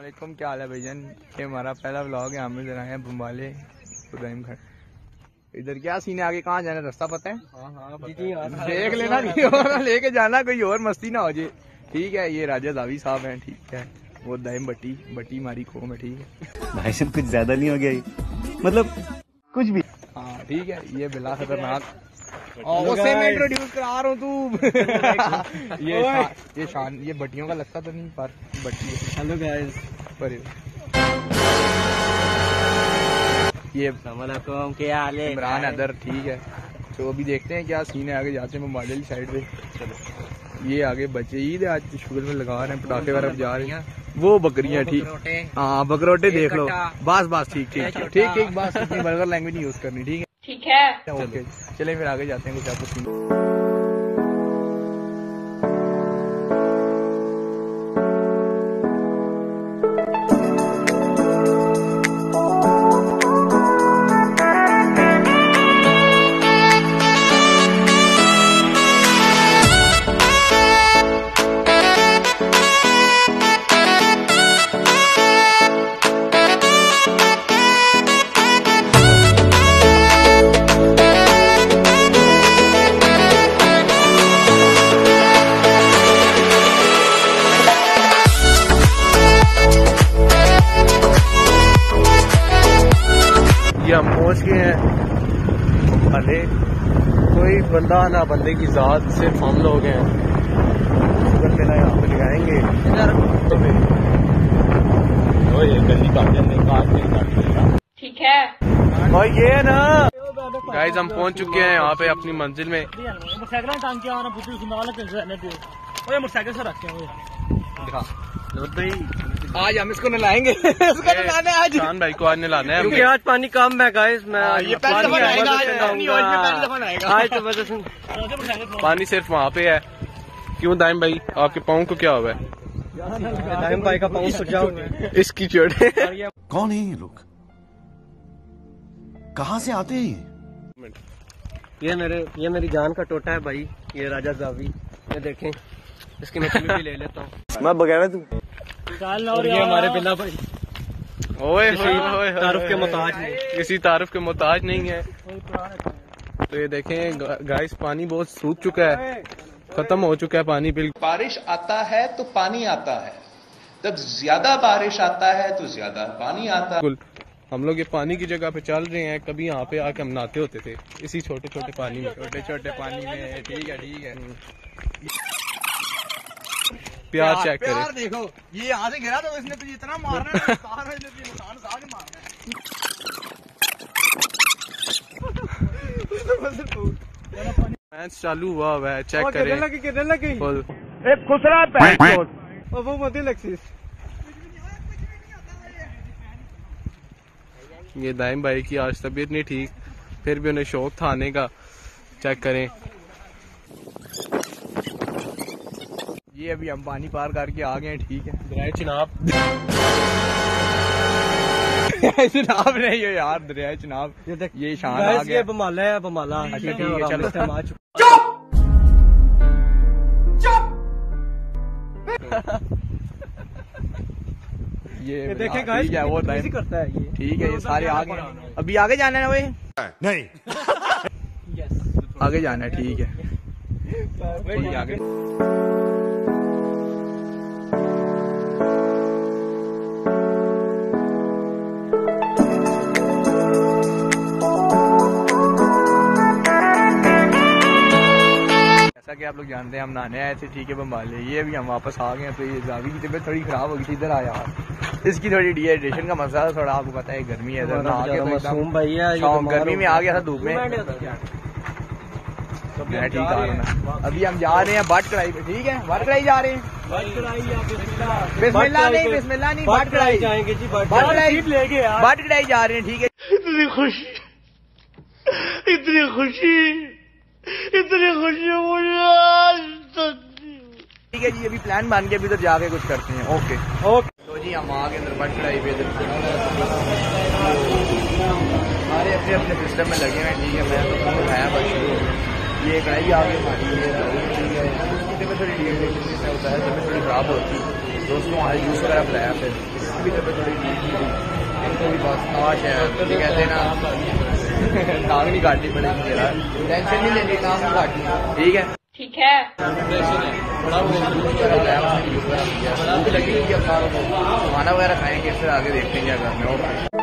वालेकुम, क्या हाल है भाईजान। ये हमारा पहला व्लॉग है। हम इधर आए हैं बम्बाले इब्राहिम खड़। इधर क्या सीन है, आगे कहाँ जाना रास्ता पता है? देख लेना और लेके जाना, कोई और मस्ती ना हो जाए। ठीक है, ये राजा जावी साहब हैं। ठीक है, वो दाइम बट्टी मारी खो में। ठीक है भाई साहब, कुछ ज्यादा नहीं हो गया मतलब कुछ भी। हाँ ठीक है, ये बिला खतरनाक उसे मैं इंट्रोड्यूस करा रहा हूँ तू। ये बट्टियों का लगता तो नहीं, पर बट्टी है। हेलो गाइस, पर ये क्या हाल है? इमरान अदर। ठीक है, तो अभी देखते हैं क्या सीन है, आगे जाते हैं मोबाइल साइड पे। चलो, ये आगे बच्चे ईद है आज, शुगर में लगा रहे हैं, पटाखे वगैरह जा रही हैं। वो बकरियां, ठीक, हाँ बकरोटे देख लो। बस ठीक बस, इतनी बर्गर लैंग्वेज यूज करनी। ठीक है ओके, चलें फिर आगे जाते हैं कुछ आपको सीन। हम पहुंच गए हैं अरे कोई बंदा ना बंदे की जात, सिर्फ हम लोग हैं। शुगर मेला यहाँ पे लगाएंगे तो ठीक है। और ये है ना गाइस, हम पहुंच चुके हैं यहाँ पे अपनी मंजिल में। आज हम इसको नलाएंगे। इसको नलाना है आज, शान भाई को आज नलाना है क्योंकि आज पानी कम है गाइस। मैं ये पहली दफा आएगा आज, पानी सिर्फ वहाँ पे है। क्यों दाइम भाई, आपके पाँव को क्या हुआ है? दाइम भाई का पाँव फट जाओ, इसकी चोट। कौन है ये लोग, कहाँ से आते हैं? ये मेरी जान का टोटा है भाई, ये राजा जावी। ये देखें, इसकी मछली भी ले लेता हूँ मैं बगैर तू। और ये हमारे बिल्ला भाई ओए तारुफ के मोहताज नहीं, किसी तारुफ के मोहताज नहीं है। तो ये देखें गाइस, पानी बहुत सूख चुका है, खत्म हो चुका है पानी बिल्कुल। बारिश आता है तो पानी आता है, जब ज्यादा बारिश आता है तो ज्यादा पानी आता है। हम लोग ये पानी की जगह पे चल रहे हैं, कभी यहाँ पे आके हम नहाते होते थे इसी छोटे पानी में। ठीक है प्यार चेक करें। प्यार देखो, ये यहाँ से गिरा तो इसने तो इतना मारना है, मैच चालू हुआ है, चेक करें। वो मत लक्ष्य। ये दाइम भाई की आज तबीयत नहीं ठीक, फिर भी उन्हें शौक था आने का। चेक करें, ये अभी हम पानी पार करके आ गए हैं। ठीक है, दरिया चिनाब। चिनाब नहीं है यार, दरिया चिनाब। ये शान आ गया। बमाला है, बमाला। अच्छा ठीक है, चलो ये देखें ठीक है, वो टाइम करता है ये। ठीक है, ये सारे आ गए। अभी आगे जाना है भाई? नहीं आगे जाना है। ठीक है, आगे जैसा कि आप लोग जानते हैं, हम नहाने आए थे। ठीक है, बम्बाले। ये भी हम वापस आ गए। तो ये जावी की तबीयत थोड़ी खराब हो गई थी, इधर आया, इसकी थोड़ी डिहाइड्रेशन का मसला थोड़ा, आपको पता है गर्मी है इधर। गर्मी में आ गया था, धूप में। मैं ठीक आ रहा। अभी हम जा रहे हैं बाट कढ़ाई पे। ठीक है, बाट कढ़ाई जा रहे हैं। बिस्मिल्लाह नहीं, बाट कढ़ाई जाएंगे जी। बाट कढ़ाई जा रहे हैं। ठीक है, इतनी खुशी ठीक है जी। अभी प्लान बन के अभी इधर जाके कुछ करते हैं। ओके तो जी, हम आ गए अंदर बाट कढ़ाई पे। इधर सारे अपने सिस्टम में लगे हुए हैं। ठीक है, मैं तो फोन उठाया बस। ये कढ़ाई आ गई हमारी, ठीक है। उसकी तबीयत थोड़ी डिहाइड्रेशन होता है, तबीयत थोड़ी खराब होती है, दोस्तों आज जूस वगैरह पिलाया। फिर इसकी भी तबीयत थोड़ी ठीक नहीं थी, इनको भी बहुत ताश है, ये कहते हैं ना टांग नहीं काटनी पड़ेगी, जरा टेंशन नहीं लेनी, टांग नहीं काटनी, ठीक है। ठीक है। भूख लगी हुई है, खाना वगैरह खाएंगे, फिर आगे देखते हैं क्या करना है।